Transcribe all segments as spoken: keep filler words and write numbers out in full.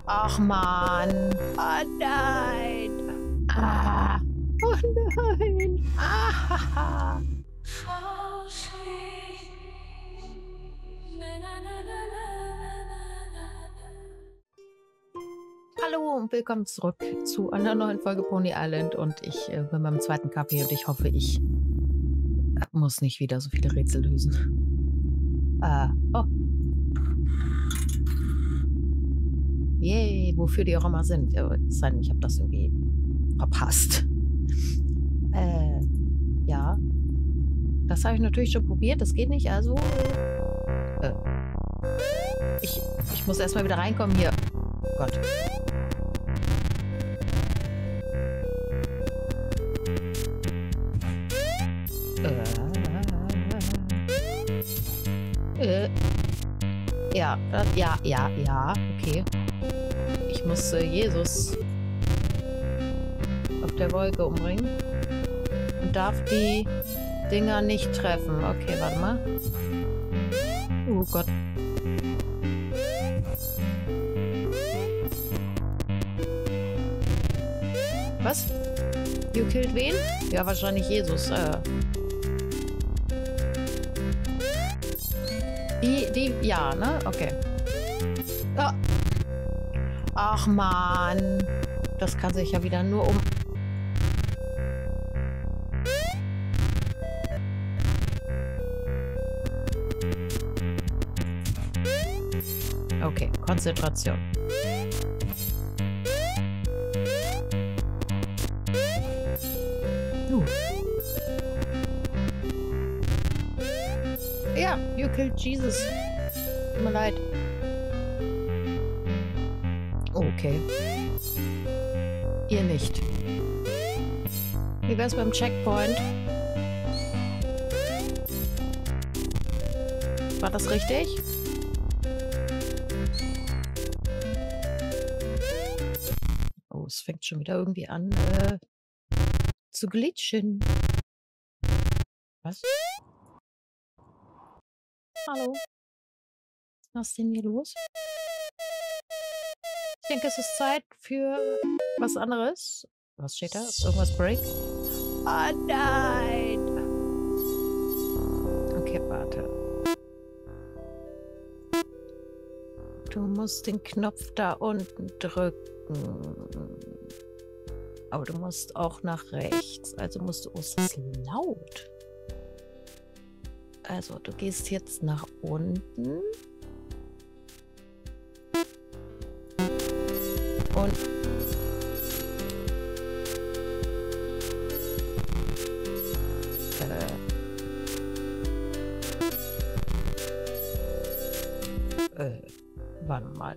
Ach Mann. Oh nein. Ah. Oh nein. Ah. Hallo und willkommen zurück zu einer neuen Folge Pony Island und ich äh, bin beim zweiten Kaffee und ich hoffe, ich muss nicht wieder so viele Rätsel lösen. Äh, oh. Yay, wofür die auch immer sind. Ja, es sei denn, ich habe das irgendwie verpasst. Äh, ja. Das habe ich natürlich schon probiert, das geht nicht, also... Äh, ich, ich muss erstmal wieder reinkommen hier. Oh Gott. Äh, ja, äh, ja, ja, ja, okay. Ich muss äh, Jesus auf der Wolke umbringen und darf die Dinger nicht treffen. Okay, warte mal. Oh Gott. Was? You killed wen? Ja, wahrscheinlich Jesus. Äh. Die, die, ja, ne? Okay. Oh. Ach, Mann. Das kann sich ja wieder nur um... Okay, Konzentration. Uh. Ja, you killed Jesus. Tut mir leid. Okay. Ihr nicht. Wie wär's beim Checkpoint? War das richtig? Oh, es fängt schon wieder irgendwie an äh, zu glitschen. Was? Hallo? Was ist denn hier los? Ich denke, es ist Zeit für was anderes. Was steht da? Irgendwas break? Oh nein! Okay, warte. Du musst den Knopf da unten drücken. Aber du musst auch nach rechts. Also musst du... Oh, es ist laut. Also, du gehst jetzt nach unten. Und... Äh... Äh... Warte mal.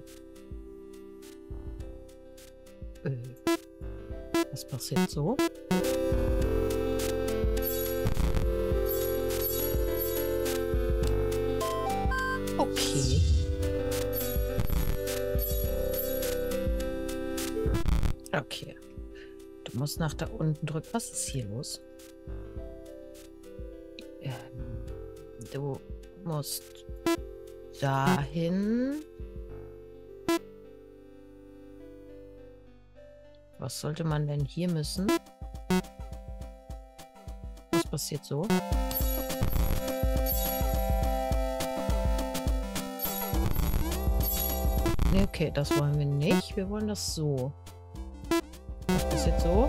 Äh... Was passiert so? Okay. Okay. Du musst nach da unten drücken. Was ist hier los? Ähm, du musst dahin. Was sollte man denn hier müssen? Was passiert so? Nee, okay, das wollen wir nicht. Wir wollen das so. Was passiert so?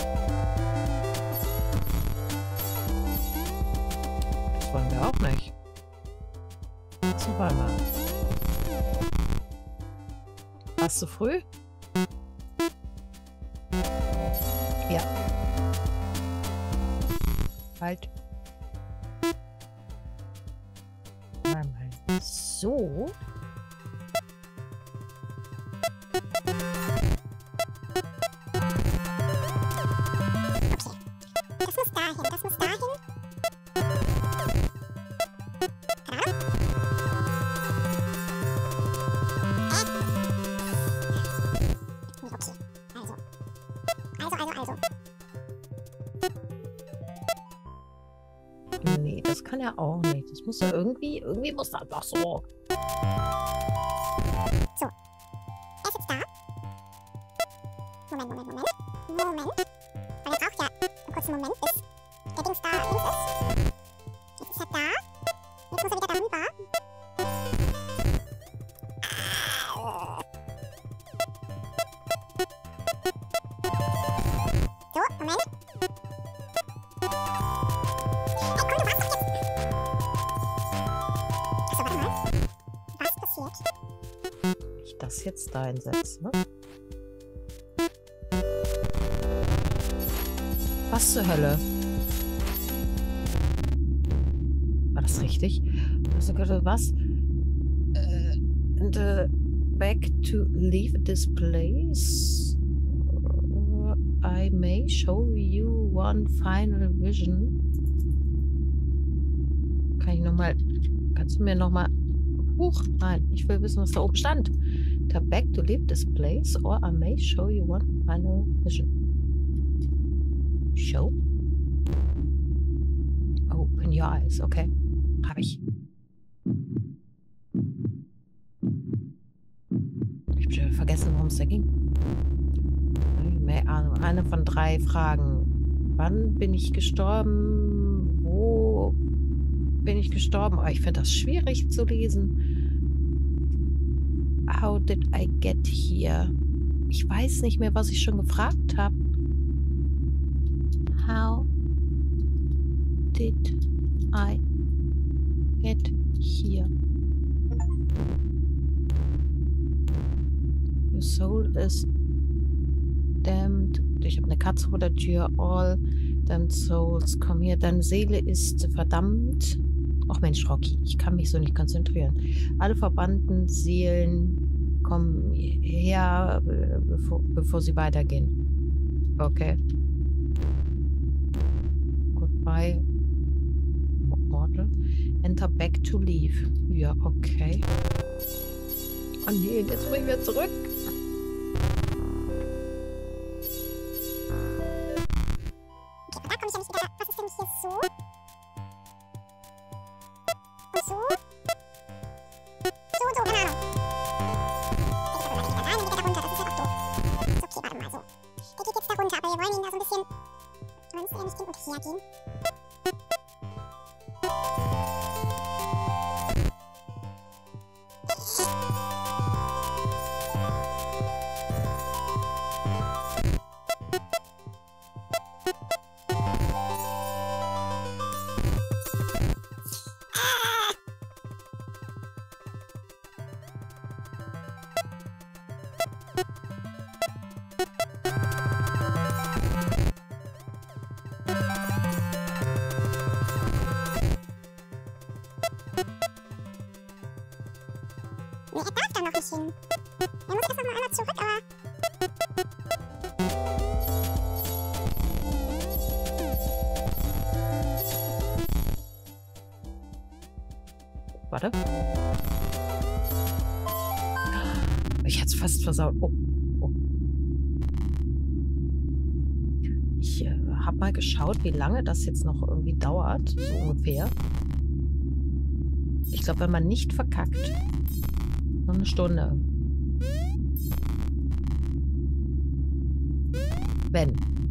Das wollen wir auch nicht. So, warte mal. Warst du früh? Ja. Halt. Mal, mal. So. Nee, das kann er auch nicht. Das muss er irgendwie, irgendwie muss er doch so. So. Er sitzt da. Moment, Moment, Moment. Moment. Weil er braucht ja einen kurzen Moment, bis der Dings da links ist. Jetzt ist er da. Jetzt muss er wieder darüber. So, Moment. Hey, komm, du warst doch jetzt. Achso, warte mal. Was passiert? Ich das jetzt da einsetze, ne? Was zur Hölle? War das richtig? Also, was? Äh, and, uh, back to leave this place? I may show you one final vision. Kann ich nochmal... Kannst du mir nochmal... Huch, nein, ich will wissen, was da oben stand. To back to leave this place or I may show you one final vision. Show? Open your eyes, okay. Hab ich. Ich hab schon vergessen, worum es da ging. Also eine von drei Fragen. Wann bin ich gestorben? Wo bin ich gestorben? Oh, ich finde das schwierig zu lesen. How did I get here? Ich weiß nicht mehr, was ich schon gefragt habe. How did I get here? Your soul is damned. Ich habe eine Katze vor der Tür. All damned souls come here. Deine Seele ist verdammt. Ach Mensch, Rocky, ich kann mich so nicht konzentrieren. Alle verbannten Seelen kommen her, bevor, bevor sie weitergehen. Okay. Goodbye. Mortal. Enter back to leave. Ja, okay. Oh nee, jetzt muss ich wieder zurück. Okay, da komme ich ja nicht wieder. Was ist denn hier so? Und so? So und so, keine Ahnung. Ich glaube, da geht da rein, dann geht er da runter. Das ist ja auch doof. Ist okay, warte mal so. Der geht jetzt da runter, aber wir wollen ihn da so ein bisschen... Aber müsste er nicht hin und her gehen? Nee, er darf da noch nicht hin. Er muss erst noch mal einmal zurück, aber... Warte. Ich hätte es fast versaut. Oh. Oh. Ich äh, habe mal geschaut, wie lange das jetzt noch irgendwie dauert. So ungefähr. Ich glaube, wenn man nicht verkackt, noch eine Stunde. Wenn.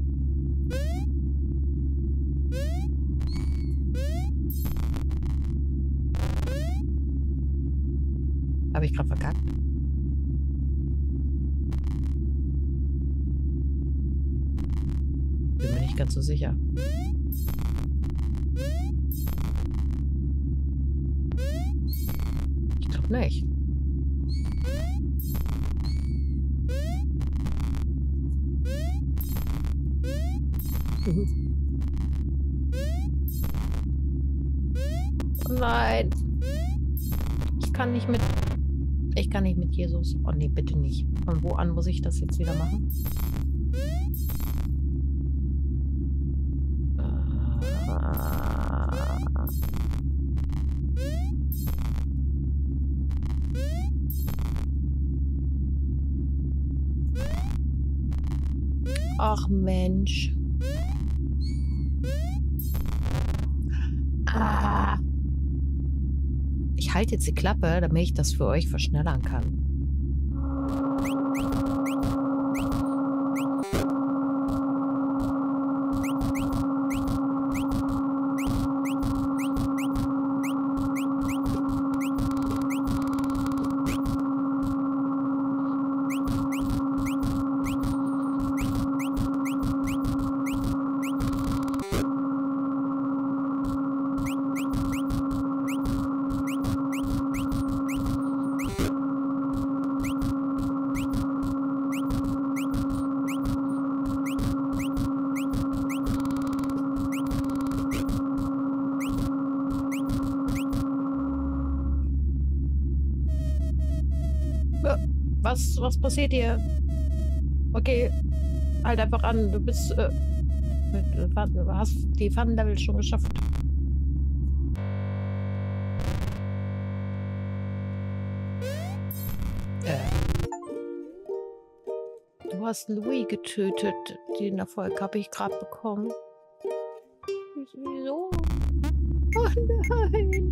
Habe ich gerade verkackt? Bin mir nicht ganz so sicher. Ich glaube nicht. Oh nein. Ich kann nicht mit... Ich kann nicht mit Jesus. Oh nee, bitte nicht. Von wo an muss ich das jetzt wieder machen? Ach Mensch. Ah. Ich halte jetzt die Klappe, damit ich das für euch verschnellern kann. Was, was passiert hier? Okay, halt einfach an. Du bist, äh, du hast die Fun-Level schon geschafft. Äh. Du hast Louis getötet. Den Erfolg habe ich gerade bekommen. Wieso? Oh nein.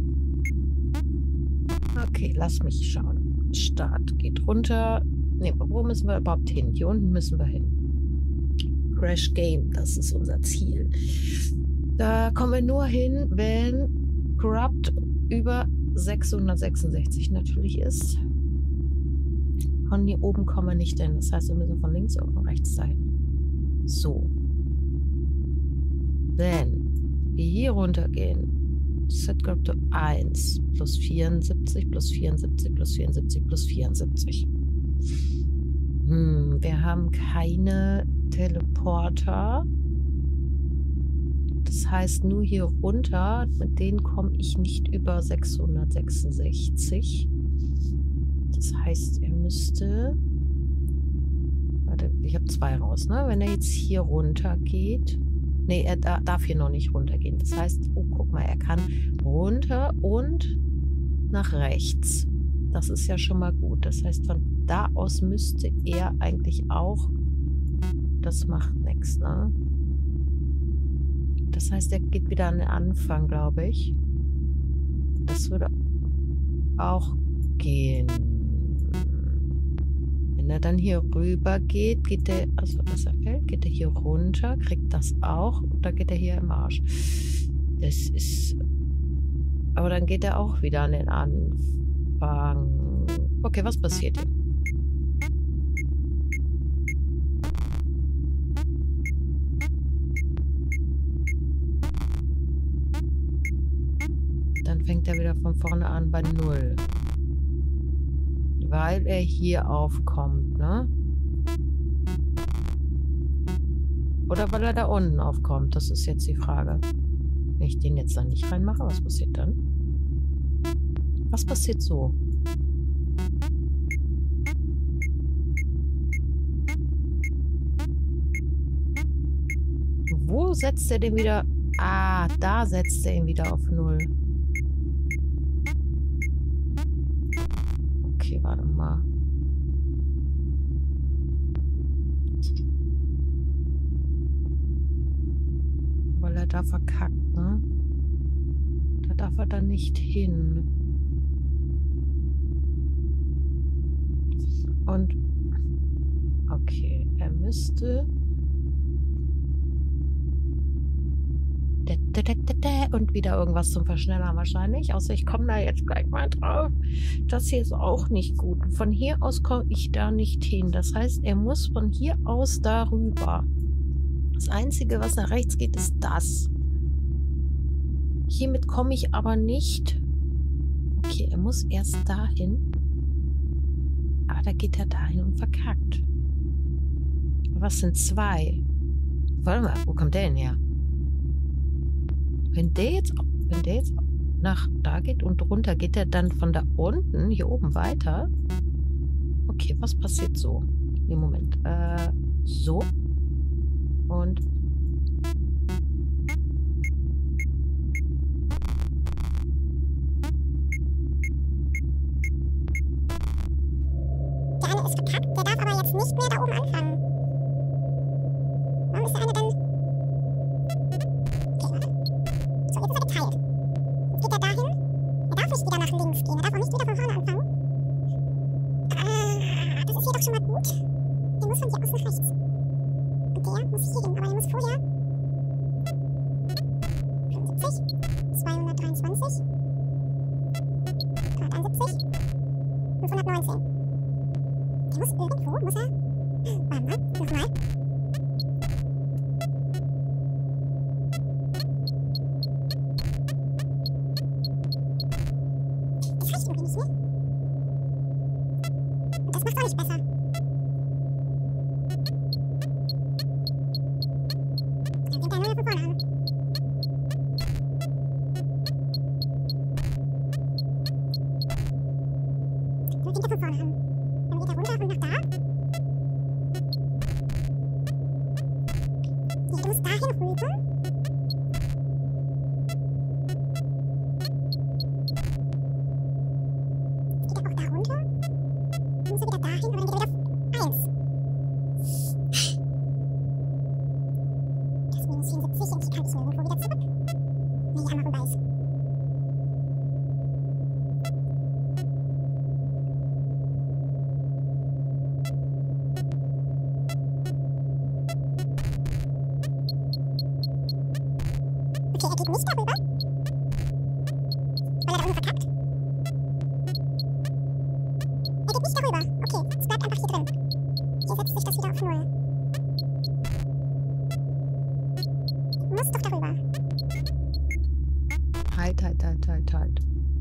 Okay, lass mich schauen. Start geht runter. Ne, wo müssen wir überhaupt hin? Hier unten müssen wir hin. Crash Game, das ist unser Ziel. Da kommen wir nur hin, wenn Corrupt über sechshundertsechsundsechzig natürlich ist. Von hier oben kommen wir nicht hin. Das heißt, wir müssen von links oder von rechts sein. So. Wenn wir hier runtergehen, Set Corrupt to eins plus vierundsiebzig plus vierundsiebzig plus vierundsiebzig plus vierundsiebzig. Hm, wir haben keine Teleporter. Das heißt, nur hier runter, mit denen komme ich nicht über sechshundertsechsundsechzig. Das heißt, er müsste... Warte, ich habe zwei raus, ne? Wenn er jetzt hier runter geht... Ne, er da, darf hier noch nicht runtergehen. Das heißt, oh, guck mal, er kann runter und nach rechts. Das ist ja schon mal gut. Das heißt, von da aus müsste er eigentlich auch... Das macht nichts, ne? Das heißt, er geht wieder an den Anfang, glaube ich. Das würde auch gehen. Wenn er dann hier rüber geht, geht er, also dass er fällt, geht er hier runter, kriegt das auch und dann geht er hier im Arsch. Das ist... Aber dann geht er auch wieder an den Anfang. Okay, was passiert hier? Dann fängt er wieder von vorne an bei null. Weil er hier aufkommt, ne? Oder weil er da unten aufkommt? Das ist jetzt die Frage. Wenn ich den jetzt dann nicht reinmache, was passiert dann? Was passiert so? Wo setzt er den wieder? Ah, da setzt er ihn wieder auf null. Okay, warte mal. Weil er da verkackt, ne? Da darf er dann nicht hin. Und okay, er müsste... Und wieder irgendwas zum Verschnellern wahrscheinlich. Außer ich komme da jetzt gleich mal drauf. Das hier ist auch nicht gut. Von hier aus komme ich da nicht hin. Das heißt, er muss von hier aus darüber. Das Einzige, was nach rechts geht, ist das. Hiermit komme ich aber nicht. Okay, er muss erst dahin. Aber da geht er dahin und verkackt. Was sind zwei? Warte mal, wo kommt der denn her? Wenn der jetzt, wenn der jetzt nach da geht und runter, geht er dann von da unten, hier oben weiter? Okay, was passiert so? Nee, Moment. Äh, so. Und... Der eine ist verkackt, der darf aber jetzt nicht mehr da oben anfangen. Warum ist der eine dann... So, jetzt ist er geteilt. Jetzt geht er dahin. Er darf nicht wieder nach links gehen. Er darf auch nicht wieder von vorne anfangen. Ah, das ist hier doch schon mal gut. Der muss von hier aus nach rechts. Und der muss hier hin, aber er muss vorher... fünfundsiebzig, zweihundertdreiundzwanzig, dreihunderteinundsiebzig, fünfhundertneunzehn. Der muss irgendwo, muss er... Warte mal, nochmal. Von vorne an. Dann geht er runter. Okay, er geht nicht darüber. Weil er da unten verkackt. Er geht nicht darüber. Okay, es bleibt einfach hier drin. Hier setzt sich das wieder auf Null. Muss doch darüber. Halt, halt, halt, halt, halt.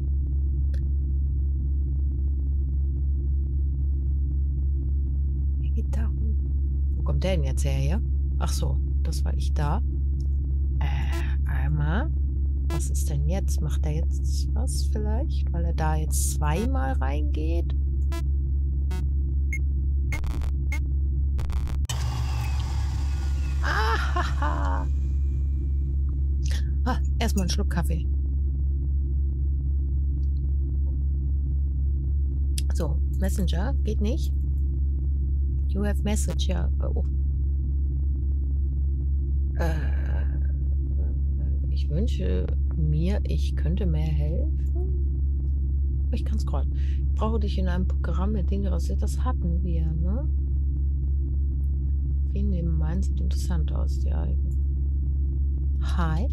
Er geht da hoch. Wo kommt der denn jetzt her, hier? Ach so, das war ich da. Äh, einmal. Was ist denn jetzt? Macht er jetzt was vielleicht? Weil er da jetzt zweimal reingeht? Ahaha. Ah, erstmal einen Schluck Kaffee. So, Messenger geht nicht. You have message, ja. Oh. Äh, ich wünsche mir, ich könnte mehr helfen. Ich kann scrollen. Ich brauche dich in einem Programm mit Dingen rasiert. Das hatten wir, ne? Wie nehmen meinen sieht interessant aus, ja. Hi.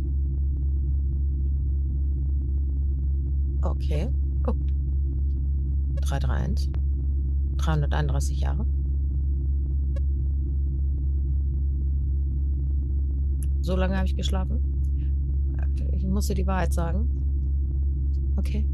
Okay. Oh. drei drei eins. dreihunderteinunddreißig Jahre. So lange habe ich geschlafen. Ich muss dir die Wahrheit sagen. Okay.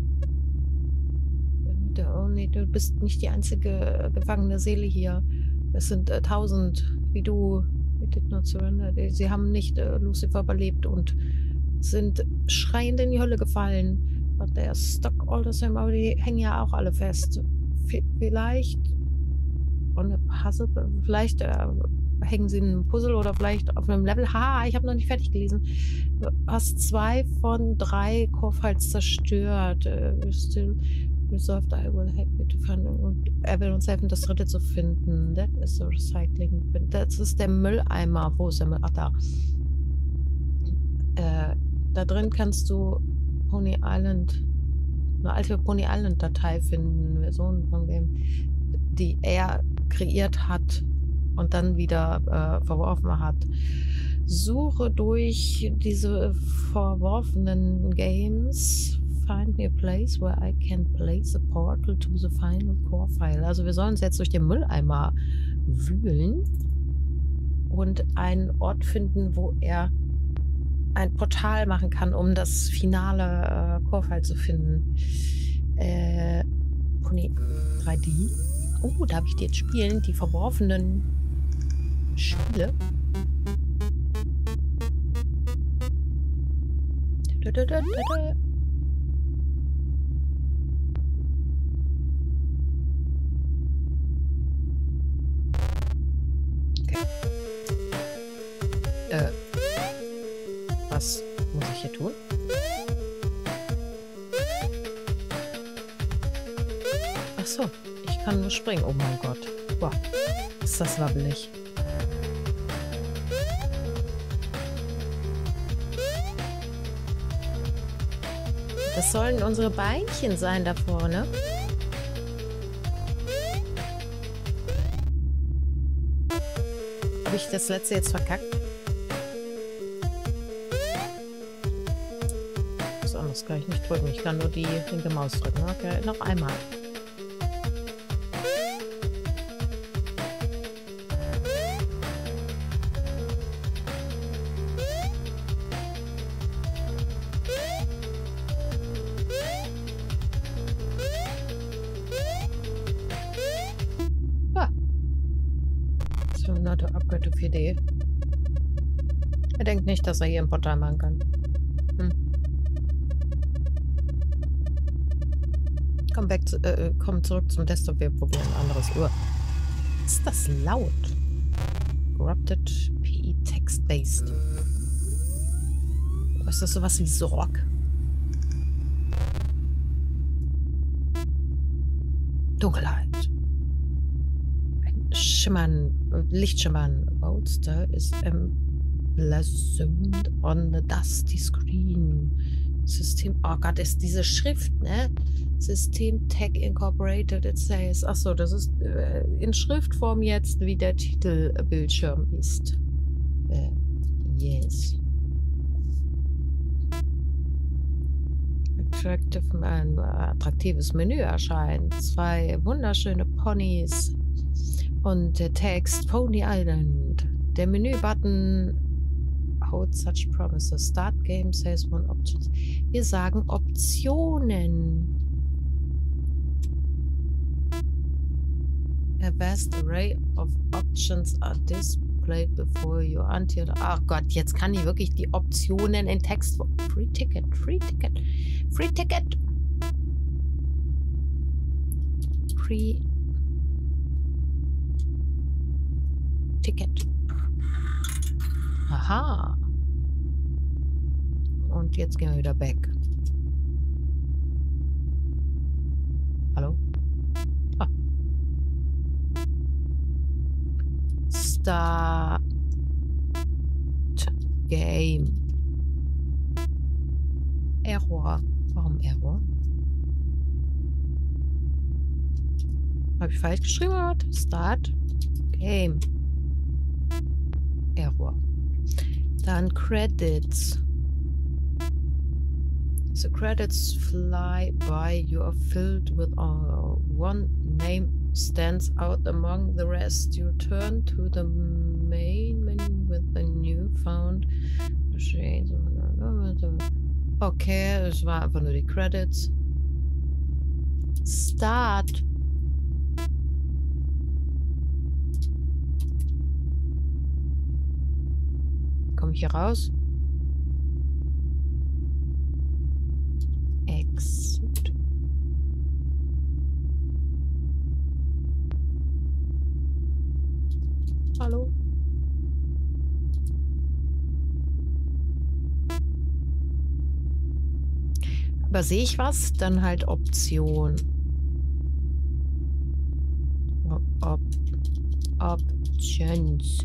Oh nee, du bist nicht die einzige gefangene Seele hier. Es sind äh, tausend, wie du. Did not surrender. Sie haben nicht äh, Lucifer überlebt und sind schreiend in die Hölle gefallen. But they are stuck all the same. Aber die hängen ja auch alle fest. V vielleicht und eine Puzzle, vielleicht äh, hängen sie in einem Puzzle oder vielleicht auf einem Level. Ha, ich habe noch nicht fertig gelesen. Du hast zwei von drei Core-Files zerstört. Uh, still resolved, I will help you to find. Und er will uns helfen, das dritte zu finden. That is the recycling. Das ist der Mülleimer. Wo ist der Müll? Ach, da. Äh, da drin kannst du Pony Island, eine alte Pony Island Datei finden. Version von dem, die er kreiert hat und dann wieder äh, verworfen hat. Suche durch diese verworfenen Games. Find me a place where I can place a portal to the final core file. Also wir sollen uns jetzt durch den Mülleimer wühlen und einen Ort finden, wo er ein Portal machen kann, um das finale äh, Core-File zu finden. Äh, Pony drei D. Oh, darf ich die jetzt spielen? Die verworfenen Spiele. Da, da, da, da, da. Okay. Äh. Was muss ich hier tun? Ach so, ich kann nur springen. Oh mein Gott. Wow, ist das wabbelig. Das sollen unsere Beinchen sein da vorne. Habe ich das letzte jetzt verkackt? Was anderes kann ich nicht drücken. Ich kann nur die linke Maus drücken. Okay, noch einmal. Not to upgrade to vier D. Er denkt nicht, dass er hier ein Portal machen kann. Hm. Komm, back zu, äh, komm zurück zum Desktop, wir probieren ein anderes. Uhr. Ist das laut? Corrupted P I Text-Based. Ist das sowas wie Sorg? Dunkelheit. Schimmern, Lichtschimmern. Bolster is emblazoned on the dusty screen. System, oh Gott, ist diese Schrift, ne? System Tech Incorporated, it says. Achso, das ist äh, in Schriftform jetzt, wie der Titelbildschirm ist. Äh, yes. attractive, ein attraktives Menü erscheint. Zwei wunderschöne Ponys und der Text Pony Island. Der Menü-Button hold such promises. Start game says one options. Wir sagen Optionen. A vast array of options are displayed before you until... Ach Gott, jetzt kann ich wirklich die Optionen in Text... Free Ticket, Free Ticket, Free Ticket. Free Ticket. Aha. Und jetzt gehen wir wieder back. Hallo? Ah. Start Game. Error. Warum Error? Habe ich falsch geschrieben oder was? Start Game. Error. Dann Credits. The credits fly by. You are filled with uh, one name stands out among the rest. You turn to the main menu with the new found. Okay, es war einfach nur die Credits. Start. Komme ich hier raus? Exit. Hallo? Aber sehe ich was? Dann halt Option. Op Options.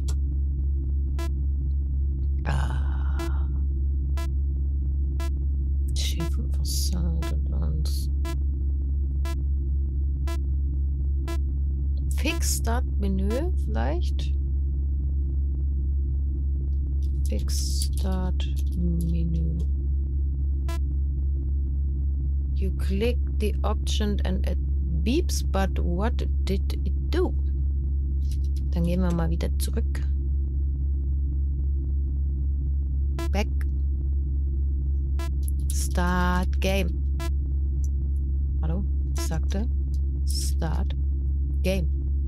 Ah. Schiffe, Fassade, Lands. Fix Start Menü vielleicht? Fix Start Menü. You click the option and it beeps, but what did it do? Dann gehen wir mal wieder zurück. Back. Start Game. Hallo? Ich sagte Start Game.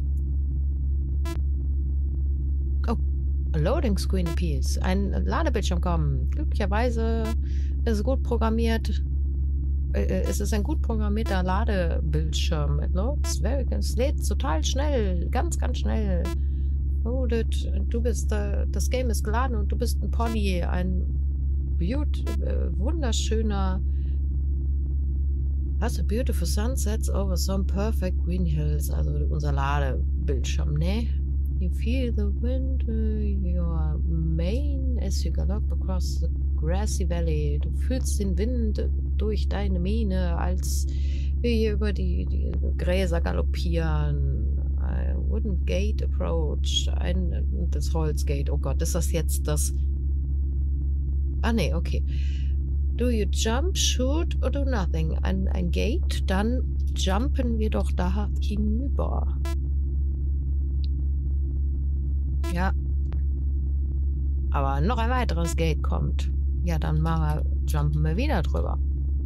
Oh, a loading screen appears. Ein Ladebildschirm kommt. Glücklicherweise ist es gut programmiert. Es ist ein gut programmierter Ladebildschirm. It loads very, es lädt total schnell. Ganz, ganz schnell. Oh, du bist, uh, das Game ist geladen und du bist ein Pony. Ein beaut, uh, wunderschöner. Has a beautiful sunsets over some perfect green hills. Also unser Ladebildschirm, ne? You feel the wind, uh, your mane as you gallop across the grassy valley. Du fühlst den Wind durch deine Mähne, als wir hier über die, die Gräser galoppieren. A wooden gate approach. Ein, das Holzgate. Oh Gott, ist das jetzt das... Ah, ne, okay. Do you jump, shoot or do nothing? Ein, ein Gate, dann jumpen wir doch da hinüber. Ja. Aber noch ein weiteres Gate kommt. Ja, dann machen wir, jumpen wir wieder drüber.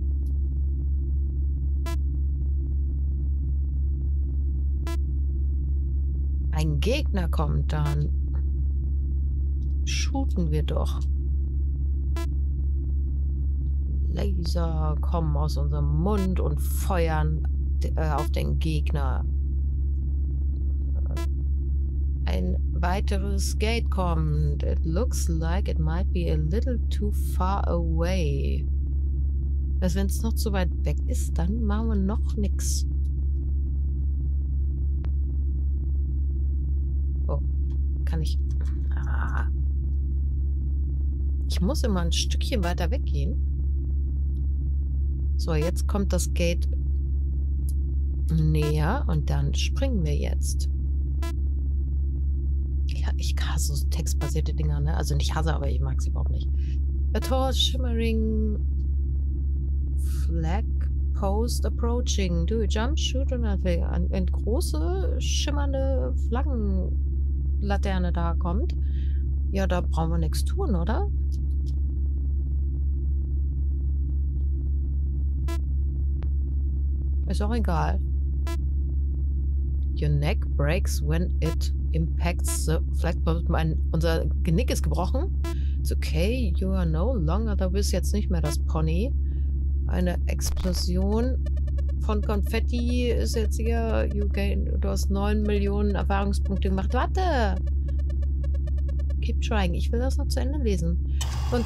Ein Gegner kommt dann. Shooten wir doch. Laser kommen aus unserem Mund und feuern äh, auf den Gegner. Ein weiteres Gate kommt. It looks like it might be a little too far away. Also wenn es noch zu weit weg ist, dann machen wir noch nichts. Oh, kann ich... Ah. Ich muss immer ein Stückchen weiter weggehen. So, jetzt kommt das Gate näher und dann springen wir jetzt. Ja, ich hasse so textbasierte Dinger, ne? Also nicht hasse, aber ich mag sie überhaupt nicht. A tall shimmering Flag post approaching. Do jump, shoot und eine, eine große, schimmernde Flaggenlaterne da kommt. Ja, da brauchen wir nichts tun, oder? Ist auch egal. Your neck breaks when it impacts the flagpole. Mein, unser Genick ist gebrochen. It's okay, you are no longer. Du bist jetzt nicht mehr das Pony. Eine Explosion von Konfetti ist jetzt hier. You gain, du hast neun Millionen Erfahrungspunkte gemacht. Warte! Keep trying. Ich will das noch zu Ende lesen. Und.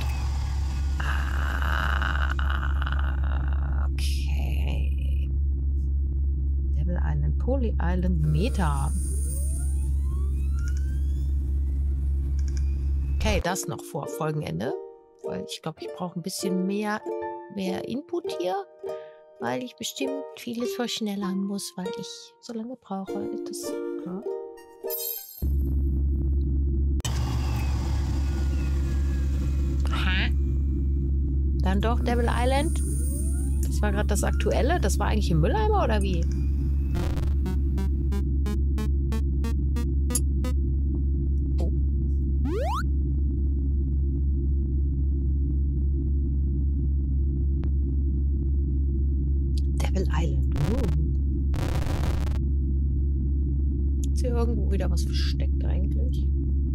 Ah, okay. Devil Island, Poly Island, Meta. Okay, das noch vor Folgenende. Weil ich glaube, ich brauche ein bisschen mehr, mehr Input hier. Weil ich bestimmt vieles verschnellern muss, weil ich so lange brauche. Ist das. Ja. Aha. Dann doch Devil Island. Das war gerade das Aktuelle. Das war eigentlich im Mülleimer oder wie? Island. Uh. Ist hier irgendwo wieder was versteckt eigentlich?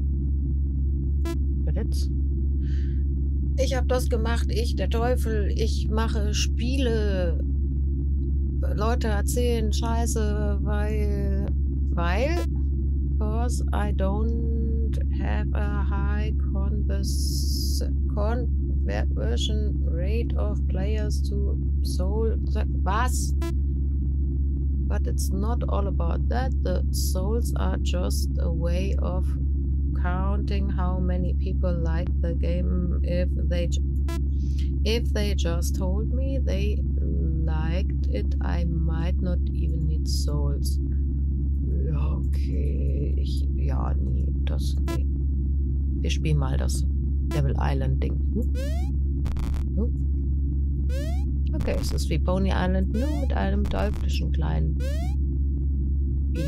Jetzt? Ich habe das gemacht, ich, der Teufel. Ich mache Spiele. Leute erzählen Scheiße, weil... Weil? Because I don't have a high convers conversion rate of players to soul. Was? But it's not all about that. The souls are just a way of counting how many people like the game. If they if they just told me they liked it, I might not even need souls. Ja, okay. Ich, ja, nee, das. Nee. Wir spielen mal das Devil Island Ding. Hm? Hm? Okay, es ist wie Pony Island, nur mit einem teuflischen kleinen Wie.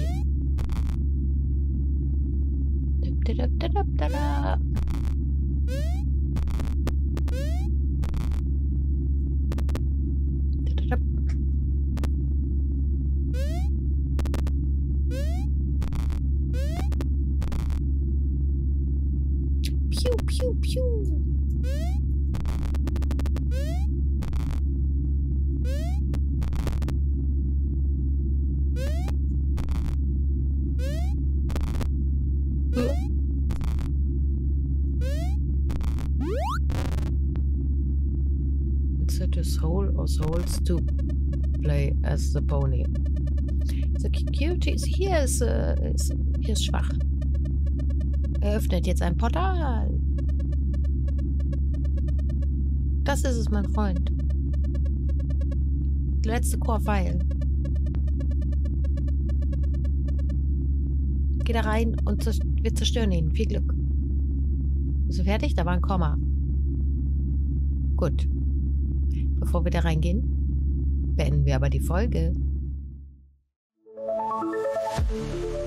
Piu, piu, piu. To soul or souls to play as the pony. The security ist hier ist, äh, ist hier ist schwach. Er öffnet jetzt ein Portal. Das ist es, mein Freund. Der letzte Core-File. Geh da rein und wir zerstören ihn. Viel Glück. Bist du fertig? Da war ein Komma. Gut. Bevor wir da reingehen, beenden wir aber die Folge.